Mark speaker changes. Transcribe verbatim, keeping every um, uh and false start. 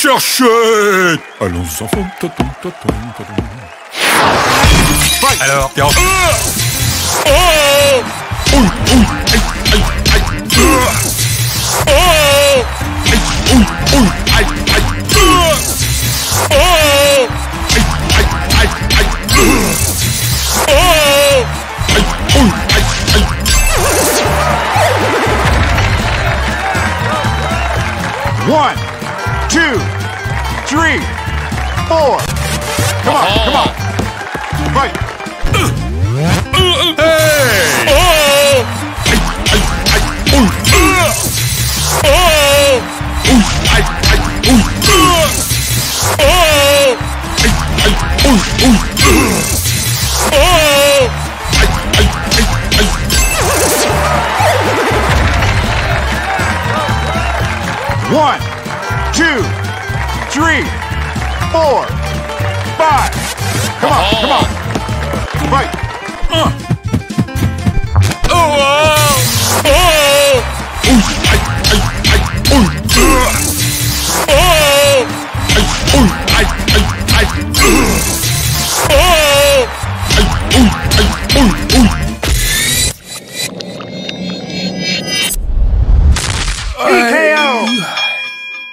Speaker 1: chercher. Allons enfants. Toton, toton, toton.
Speaker 2: Alors, t'es en...
Speaker 1: Oh, oh, aïe, aïe, aïe. Oh, aïe, oh, oh, aïe, aïe. Oh, aïe, aïe, aïe, aïe. Oh, aïe, oh, aïe, aïe.
Speaker 3: One, two, three, four. Come on, come on. Right.
Speaker 1: Hey! Oh! Aïe, aïe, aïe, oh! Oh! Oh! Aïe, aïe, oh! Oh! Aïe, aïe, oh! Oh! Oh! Aïe, aïe, aïe, aïe.
Speaker 3: One, two, three, four, five. Come on, come on. Right.
Speaker 1: Un.